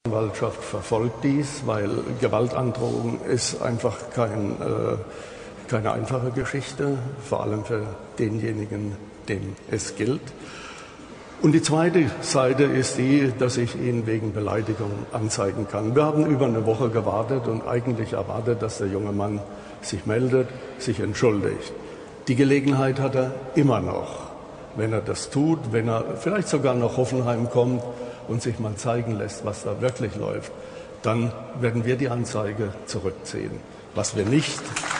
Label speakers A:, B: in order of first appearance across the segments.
A: Die Staatsanwaltschaft verfolgt dies, weil Gewaltandrohung ist einfach keine einfache Geschichte, vor allem für denjenigen, dem es gilt. Und die zweite Seite ist die, dass ich ihn wegen Beleidigung anzeigen kann. Wir haben über eine Woche gewartet und eigentlich erwartet, dass der junge Mann sich meldet, sich entschuldigt. Die Gelegenheit hat er immer noch, wenn er das tut, wenn er vielleicht sogar nach Hoffenheim kommt und sich mal zeigen lässt, was da wirklich läuft, dann werden wir die Anzeige zurückziehen. Was wir nicht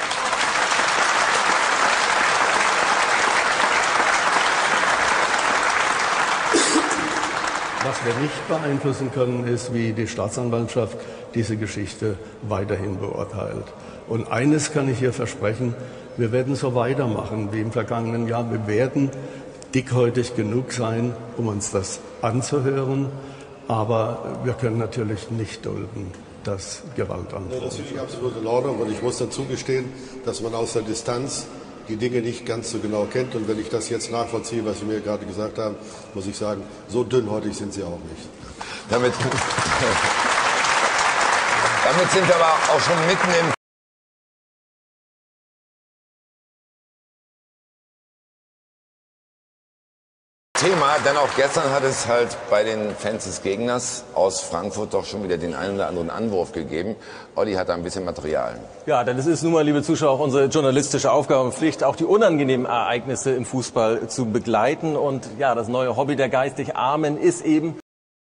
A: beeinflussen können, ist, wie die Staatsanwaltschaft diese Geschichte weiterhin beurteilt. Und eines kann ich hier versprechen, wir werden so weitermachen wie im vergangenen Jahr. Wir werden dickhäutig genug sein, um uns das anzuhören, aber wir können natürlich nicht dulden, dass Gewalt androht.
B: Das finde ich absolut in Ordnung und ich muss dazu gestehen, dass man aus der Distanz die Dinge nicht ganz so genau kennt. Und wenn ich das jetzt nachvollziehe, was Sie mir gerade gesagt haben, muss ich sagen, so dünnhäutig sind Sie auch nicht.
C: Damit sind wir aber auch schon mitten im Thema, denn auch gestern hat es halt bei den Fans des Gegners aus Frankfurt doch schon wieder den einen oder anderen Anwurf gegeben. Olli hat da ein bisschen Material.
D: Ja, denn es ist nun mal, liebe Zuschauer, auch unsere journalistische Aufgabe und Pflicht, auch die unangenehmen Ereignisse im Fußball zu begleiten. Und ja, das neue Hobby der geistig Armen ist eben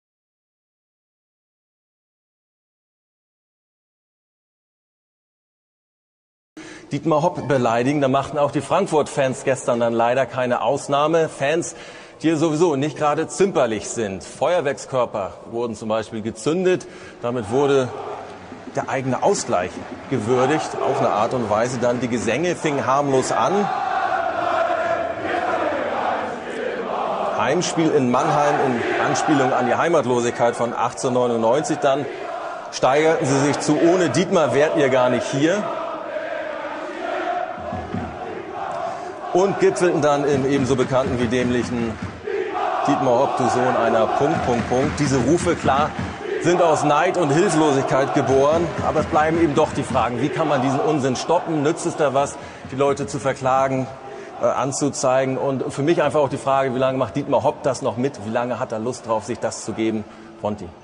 D: Dietmar Hopp beleidigen. Da machten auch die Frankfurt-Fans gestern dann leider keine Ausnahme. Fans, die sowieso nicht gerade zimperlich sind. Feuerwerkskörper wurden zum Beispiel gezündet. Damit wurde der eigene Ausgleich gewürdigt. Auf eine Art und Weise dann. Die Gesänge fingen harmlos an. Heimspiel in Mannheim in Anspielung an die Heimatlosigkeit von 1899. Dann steigerten sie sich zu: Ohne Dietmar wärt ihr gar nicht hier. Und gipfelten dann im ebenso bekannten wie dämlichen Dietmar Hopp, du Sohn einer ... Diese Rufe, klar, sind aus Neid und Hilflosigkeit geboren. Aber es bleiben eben doch die Fragen, wie kann man diesen Unsinn stoppen? Nützt es da was, die Leute zu verklagen, anzuzeigen? Und für mich einfach auch die Frage, wie lange macht Dietmar Hopp das noch mit? Wie lange hat er Lust drauf, sich das zu geben? Ponti.